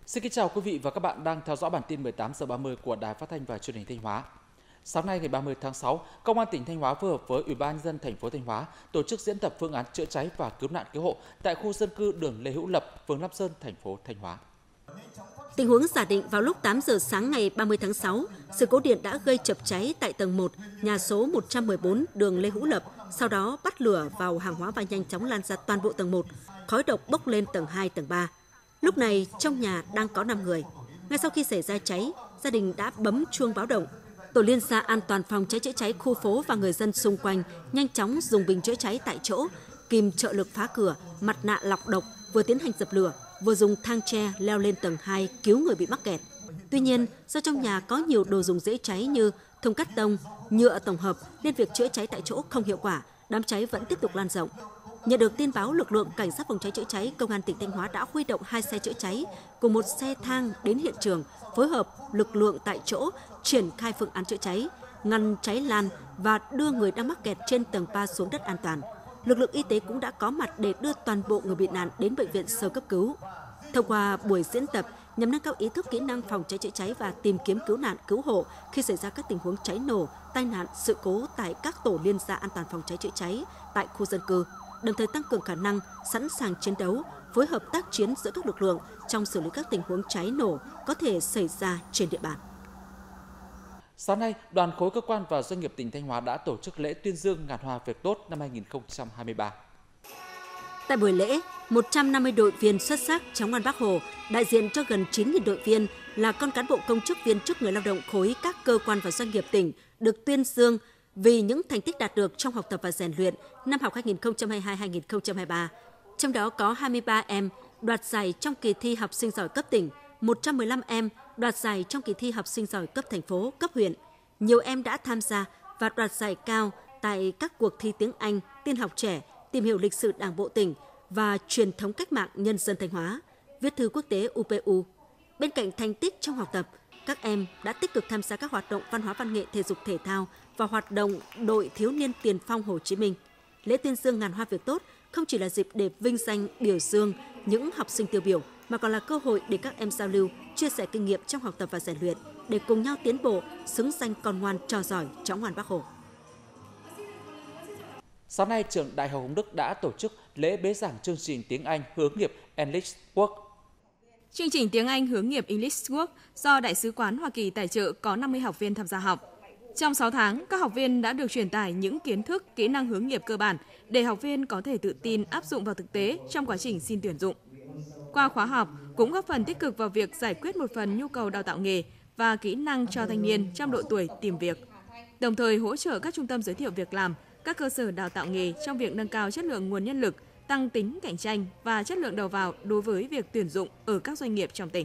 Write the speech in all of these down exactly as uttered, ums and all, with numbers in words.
Xin kính chào quý vị và các bạn đang theo dõi bản tin mười tám giờ ba mươi của Đài Phát thanh và Truyền hình Thanh Hóa. Sáng nay ngày ba mươi tháng sáu, Công an tỉnh Thanh Hóa phối hợp với Ủy ban nhân dân thành phố Thanh Hóa tổ chức diễn tập phương án chữa cháy và cứu nạn cứu hộ tại khu dân cư đường Lê Hữu Lập, phường Lam Sơn, thành phố Thanh Hóa. Tình huống giả định vào lúc tám giờ sáng ngày ba mươi tháng sáu, sự cố điện đã gây chập cháy tại tầng một, nhà số một trăm mười bốn đường Lê Hữu Lập, sau đó bắt lửa vào hàng hóa và nhanh chóng lan ra toàn bộ tầng một, khói độc bốc lên tầng hai, tầng ba. Lúc này trong nhà đang có năm người. Ngay sau khi xảy ra cháy, gia đình đã bấm chuông báo động. Tổ liên gia an toàn phòng cháy chữa cháy khu phố và người dân xung quanh nhanh chóng dùng bình chữa cháy tại chỗ, kìm trợ lực phá cửa, mặt nạ lọc độc, vừa tiến hành dập lửa, vừa dùng thang tre leo lên tầng hai cứu người bị mắc kẹt. Tuy nhiên, do trong nhà có nhiều đồ dùng dễ cháy như thùng cắt tông, nhựa tổng hợp nên việc chữa cháy tại chỗ không hiệu quả, đám cháy vẫn tiếp tục lan rộng. Nhận được tin báo, lực lượng cảnh sát phòng cháy chữa cháy Công an tỉnh Thanh Hóa đã huy động hai xe chữa cháy cùng một xe thang đến hiện trường, phối hợp lực lượng tại chỗ triển khai phương án chữa cháy, ngăn cháy lan và đưa người đang mắc kẹt trên tầng ba xuống đất an toàn. Lực lượng y tế cũng đã có mặt để đưa toàn bộ người bị nạn đến bệnh viện sơ cấp cứu. Thông qua buổi diễn tập nhằm nâng cao ý thức kỹ năng phòng cháy chữa cháy và tìm kiếm cứu nạn cứu hộ khi xảy ra các tình huống cháy nổ, tai nạn, sự cố tại các tổ liên gia an toàn phòng cháy chữa cháy tại khu dân cư, đồng thời tăng cường khả năng sẵn sàng chiến đấu, phối hợp tác chiến giữa các lực lượng trong xử lý các tình huống cháy nổ có thể xảy ra trên địa bàn. Sáng nay, đoàn khối cơ quan và doanh nghiệp tỉnh Thanh Hóa đã tổ chức lễ tuyên dương ngàn hoa việc tốt năm hai nghìn không trăm hai mươi ba. Tại buổi lễ, một trăm năm mươi đội viên xuất sắc chống ngoan Bác Hồ, đại diện cho gần chín nghìn đội viên là con cán bộ công chức viên chức người lao động khối các cơ quan và doanh nghiệp tỉnh được tuyên dương vì những thành tích đạt được trong học tập và rèn luyện năm học hai nghìn không trăm hai mươi hai hai nghìn không trăm hai mươi ba. Trong đó có hai mươi ba em đoạt giải trong kỳ thi học sinh giỏi cấp tỉnh, một trăm mười lăm em đoạt giải trong kỳ thi học sinh giỏi cấp thành phố, cấp huyện. Nhiều em đã tham gia và đoạt giải cao tại các cuộc thi tiếng Anh, tin học trẻ, tìm hiểu lịch sử Đảng bộ tỉnh và truyền thống cách mạng nhân dân Thanh Hóa, viết thư quốc tế U P U. Bên cạnh thành tích trong học tập, các em đã tích cực tham gia các hoạt động văn hóa văn nghệ thể dục thể thao và hoạt động đội thiếu niên tiền phong Hồ Chí Minh. Lễ tuyên dương ngàn hoa việc tốt không chỉ là dịp để vinh danh biểu dương những học sinh tiêu biểu mà còn là cơ hội để các em giao lưu, chia sẻ kinh nghiệm trong học tập và rèn luyện để cùng nhau tiến bộ, xứng danh con ngoan trò giỏi cháu ngoan Bác Hồ. Sáng nay, trường Đại học Hồng Đức đã tổ chức lễ bế giảng chương trình tiếng Anh hướng nghiệp English Work. Chương trình tiếng Anh hướng nghiệp English Work do Đại sứ quán Hoa Kỳ tài trợ có năm mươi học viên tham gia học. Trong sáu tháng, các học viên đã được truyền tải những kiến thức, kỹ năng hướng nghiệp cơ bản để học viên có thể tự tin áp dụng vào thực tế trong quá trình xin tuyển dụng. Qua khóa học cũng góp phần tích cực vào việc giải quyết một phần nhu cầu đào tạo nghề và kỹ năng cho thanh niên trong độ tuổi tìm việc, đồng thời hỗ trợ các trung tâm giới thiệu việc làm, các cơ sở đào tạo nghề trong việc nâng cao chất lượng nguồn nhân lực, tăng tính cạnh tranh và chất lượng đầu vào đối với việc tuyển dụng ở các doanh nghiệp trong tỉnh.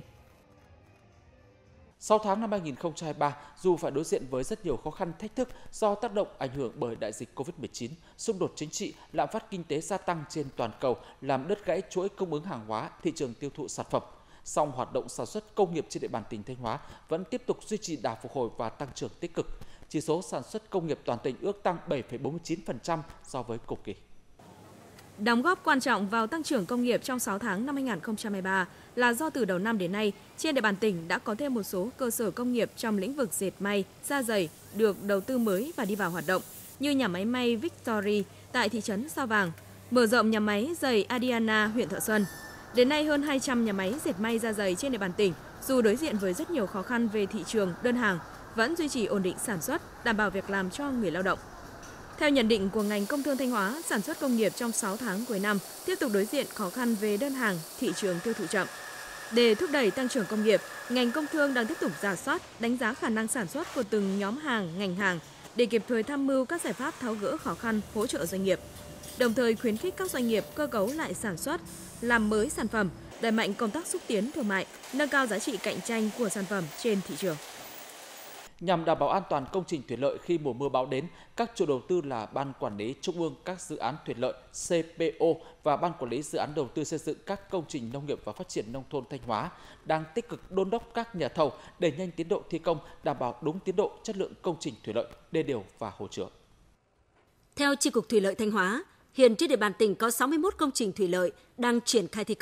Sau tháng năm hai nghìn không trăm hai mươi ba, dù phải đối diện với rất nhiều khó khăn thách thức do tác động ảnh hưởng bởi đại dịch Covid mười chín, xung đột chính trị, lạm phát kinh tế gia tăng trên toàn cầu làm đứt gãy chuỗi cung ứng hàng hóa, thị trường tiêu thụ sản phẩm, song hoạt động sản xuất công nghiệp trên địa bàn tỉnh Thanh Hóa vẫn tiếp tục duy trì đà phục hồi và tăng trưởng tích cực. Chỉ số sản xuất công nghiệp toàn tỉnh ước tăng bảy phẩy bốn mươi chín phần trăm so với cùng kỳ. Đóng góp quan trọng vào tăng trưởng công nghiệp trong sáu tháng năm hai nghìn không trăm hai mươi ba là do từ đầu năm đến nay, trên địa bàn tỉnh đã có thêm một số cơ sở công nghiệp trong lĩnh vực dệt may, da giày được đầu tư mới và đi vào hoạt động, như nhà máy may Victory tại thị trấn Sao Vàng, mở rộng nhà máy giày Adiana huyện Thọ Xuân. Đến nay, hơn hai trăm nhà máy dệt may da giày trên địa bàn tỉnh, dù đối diện với rất nhiều khó khăn về thị trường, đơn hàng, vẫn duy trì ổn định sản xuất, đảm bảo việc làm cho người lao động. Theo nhận định của ngành công thương Thanh Hóa, sản xuất công nghiệp trong sáu tháng cuối năm tiếp tục đối diện khó khăn về đơn hàng, thị trường tiêu thụ chậm. Để thúc đẩy tăng trưởng công nghiệp, ngành công thương đang tiếp tục rà soát, đánh giá khả năng sản xuất của từng nhóm hàng, ngành hàng để kịp thời tham mưu các giải pháp tháo gỡ khó khăn, hỗ trợ doanh nghiệp. Đồng thời khuyến khích các doanh nghiệp cơ cấu lại sản xuất, làm mới sản phẩm, đẩy mạnh công tác xúc tiến thương mại, nâng cao giá trị cạnh tranh của sản phẩm trên thị trường. Nhằm đảm bảo an toàn công trình thủy lợi khi mùa mưa bão đến, các chủ đầu tư là Ban Quản lý Trung ương các dự án thủy lợi C P O và Ban Quản lý dự án đầu tư xây dựng các công trình nông nghiệp và phát triển nông thôn Thanh Hóa đang tích cực đôn đốc các nhà thầu đẩy nhanh tiến độ thi công, đảm bảo đúng tiến độ, chất lượng công trình thủy lợi, đê điều và hồ chứa. Theo Chi cục Thủy lợi Thanh Hóa, hiện trên địa bàn tỉnh có sáu mươi mốt công trình thủy lợi đang triển khai thi công,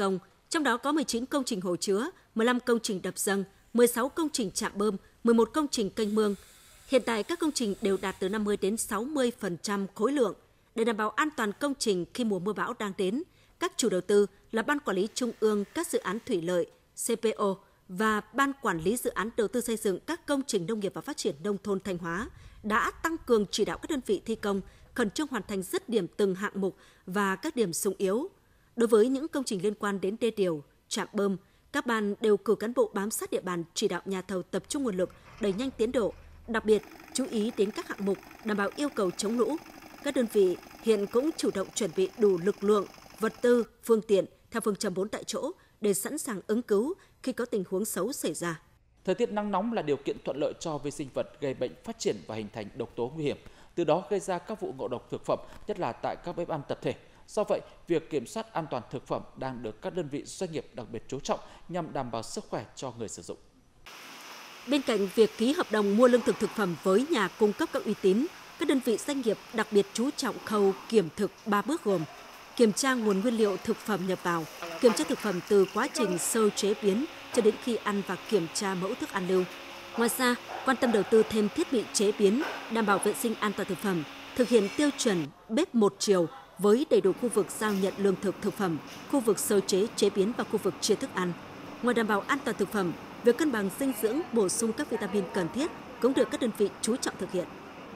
Trong đó có mười chín công trình hồ chứa, mười lăm công trình đập dâng, mười sáu công trình trạm bơm, mười một công trình kênh mương. Hiện tại các công trình đều đạt từ năm mươi đến sáu mươi phần trăm khối lượng. Để đảm bảo an toàn công trình khi mùa mưa bão đang đến, các chủ đầu tư là Ban Quản lý Trung ương các dự án thủy lợi, xê pê ô và Ban Quản lý Dự án Đầu tư xây dựng các công trình nông nghiệp và phát triển nông thôn Thanh Hóa đã tăng cường chỉ đạo các đơn vị thi công khẩn trương hoàn thành dứt điểm từng hạng mục và các điểm xung yếu. Đối với những công trình liên quan đến đê điều, trạm bơm, các ban đều cử cán bộ bám sát địa bàn chỉ đạo nhà thầu tập trung nguồn lực đẩy nhanh tiến độ, đặc biệt chú ý đến các hạng mục đảm bảo yêu cầu chống lũ. Các đơn vị hiện cũng chủ động chuẩn bị đủ lực lượng, vật tư, phương tiện theo phương châm bốn tại chỗ để sẵn sàng ứng cứu khi có tình huống xấu xảy ra. Thời tiết nắng nóng là điều kiện thuận lợi cho vi sinh vật gây bệnh phát triển và hình thành độc tố nguy hiểm, từ đó gây ra các vụ ngộ độc thực phẩm, nhất là tại các bếp ăn tập thể. Do vậy, việc kiểm soát an toàn thực phẩm đang được các đơn vị doanh nghiệp đặc biệt chú trọng nhằm đảm bảo sức khỏe cho người sử dụng. Bên cạnh việc ký hợp đồng mua lương thực thực phẩm với nhà cung cấp có uy tín, các đơn vị doanh nghiệp đặc biệt chú trọng khâu kiểm thực ba bước gồm: kiểm tra nguồn nguyên liệu thực phẩm nhập vào, kiểm tra thực phẩm từ quá trình sơ chế biến cho đến khi ăn và kiểm tra mẫu thức ăn lưu. Ngoài ra, quan tâm đầu tư thêm thiết bị chế biến, đảm bảo vệ sinh an toàn thực phẩm, thực hiện tiêu chuẩn bếp một chiều với đầy đủ khu vực giao nhận lương thực thực phẩm, khu vực sơ chế chế biến và khu vực chia thức ăn. Ngoài đảm bảo an toàn thực phẩm, việc cân bằng dinh dưỡng, bổ sung các vitamin cần thiết cũng được các đơn vị chú trọng thực hiện.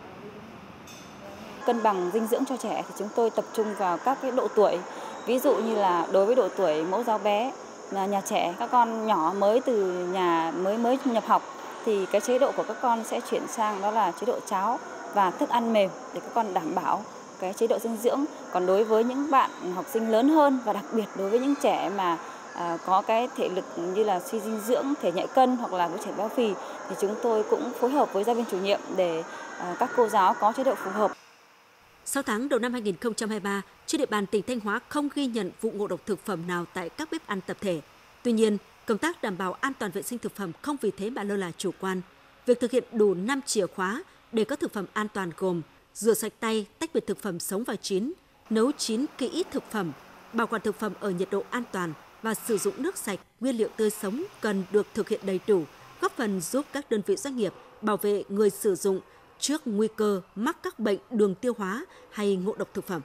Cân bằng dinh dưỡng cho trẻ thì chúng tôi tập trung vào các cái độ tuổi. Ví dụ như là đối với độ tuổi mẫu giáo bé, là nhà trẻ, các con nhỏ mới từ nhà mới mới nhập học thì cái chế độ của các con sẽ chuyển sang đó là chế độ cháo và thức ăn mềm để các con đảm bảo cái chế độ dinh dưỡng. Còn đối với những bạn học sinh lớn hơn và đặc biệt đối với những trẻ mà à, có cái thể lực như là suy dinh dưỡng, thể nhạy cân hoặc là với trẻ béo phì thì chúng tôi cũng phối hợp với giáo viên chủ nhiệm để à, các cô giáo có chế độ phù hợp. Sau tháng đầu năm hai nghìn không trăm hai mươi ba, trên địa bàn tỉnh Thanh Hóa không ghi nhận vụ ngộ độc thực phẩm nào tại các bếp ăn tập thể. Tuy nhiên, công tác đảm bảo an toàn vệ sinh thực phẩm không vì thế mà lơ là chủ quan. Việc thực hiện đủ năm chìa khóa để có thực phẩm an toàn gồm rửa sạch tay, tách biệt thực phẩm sống và chín, nấu chín kỹ thực phẩm, bảo quản thực phẩm ở nhiệt độ an toàn và sử dụng nước sạch, nguyên liệu tươi sống cần được thực hiện đầy đủ, góp phần giúp các đơn vị doanh nghiệp bảo vệ người sử dụng trước nguy cơ mắc các bệnh đường tiêu hóa hay ngộ độc thực phẩm.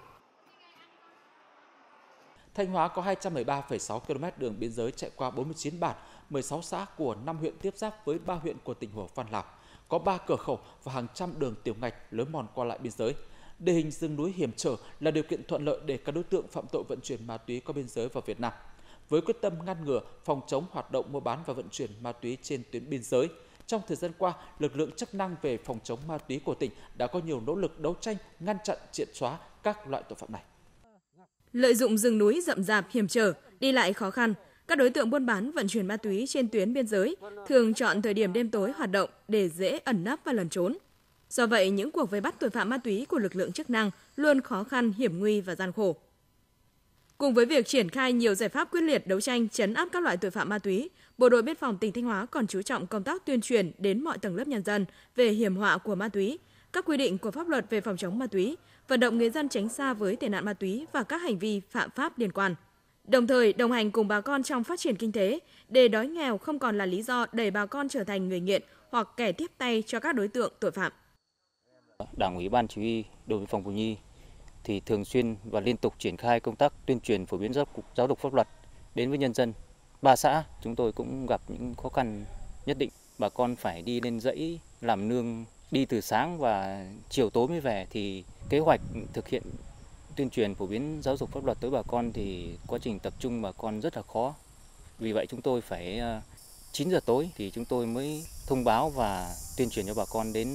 Thanh Hóa có hai trăm mười ba phẩy sáu ki lô mét đường biên giới chạy qua bốn mươi chín bản, mười sáu xã của năm huyện tiếp giáp với ba huyện của tỉnh Hồ Phan Lào. Có ba cửa khẩu và hàng trăm đường tiểu ngạch lối mòn qua lại biên giới. Địa hình rừng núi hiểm trở là điều kiện thuận lợi để các đối tượng phạm tội vận chuyển ma túy qua biên giới vào Việt Nam. Với quyết tâm ngăn ngừa, phòng chống hoạt động mua bán và vận chuyển ma túy trên tuyến biên giới, trong thời gian qua, lực lượng chức năng về phòng chống ma túy của tỉnh đã có nhiều nỗ lực đấu tranh, ngăn chặn, triệt xóa các loại tội phạm này. Lợi dụng rừng núi rậm rạp hiểm trở, đi lại khó khăn, các đối tượng buôn bán vận chuyển ma túy trên tuyến biên giới thường chọn thời điểm đêm tối hoạt động để dễ ẩn nấp và lẩn trốn. Do vậy, những cuộc vây bắt tội phạm ma túy của lực lượng chức năng luôn khó khăn, hiểm nguy và gian khổ. Cùng với việc triển khai nhiều giải pháp quyết liệt đấu tranh trấn áp các loại tội phạm ma túy, Bộ đội Biên phòng tỉnh Thanh Hóa còn chú trọng công tác tuyên truyền đến mọi tầng lớp nhân dân về hiểm họa của ma túy, các quy định của pháp luật về phòng chống ma túy, vận động người dân tránh xa với tệ nạn ma túy và các hành vi phạm pháp liên quan. Đồng thời đồng hành cùng bà con trong phát triển kinh tế để đói nghèo không còn là lý do đẩy bà con trở thành người nghiện hoặc kẻ tiếp tay cho các đối tượng tội phạm. Đảng ủy Ban Chỉ huy đồn biên phòng Pù Nhi thì thường xuyên và liên tục triển khai công tác tuyên truyền phổ biến giáo, giáo dục pháp luật đến với nhân dân. Ba xã chúng tôi cũng gặp những khó khăn nhất định. Bà con phải đi lên dãy làm nương, đi từ sáng và chiều tối mới về thì kế hoạch thực hiện tuyên truyền phổ biến giáo dục pháp luật tới bà con thì quá trình tập trung bà con rất là khó. Vì vậy chúng tôi phải chín giờ tối thì chúng tôi mới thông báo và tuyên truyền cho bà con đến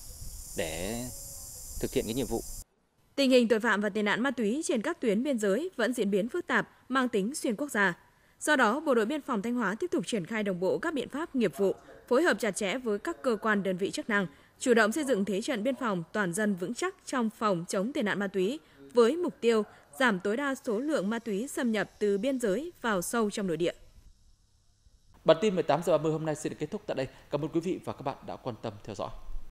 để thực hiện cái nhiệm vụ. Tình hình tội phạm và tệ nạn ma túy trên các tuyến biên giới vẫn diễn biến phức tạp, mang tính xuyên quốc gia. Do đó, Bộ đội Biên phòng Thanh Hóa tiếp tục triển khai đồng bộ các biện pháp nghiệp vụ, phối hợp chặt chẽ với các cơ quan đơn vị chức năng, chủ động xây dựng thế trận biên phòng toàn dân vững chắc trong phòng chống tệ nạn ma túy, với mục tiêu giảm tối đa số lượng ma túy xâm nhập từ biên giới vào sâu trong nội địa. Bản tin mười tám giờ ba mươi hôm nay xin được kết thúc tại đây. Cảm ơn quý vị và các bạn đã quan tâm theo dõi.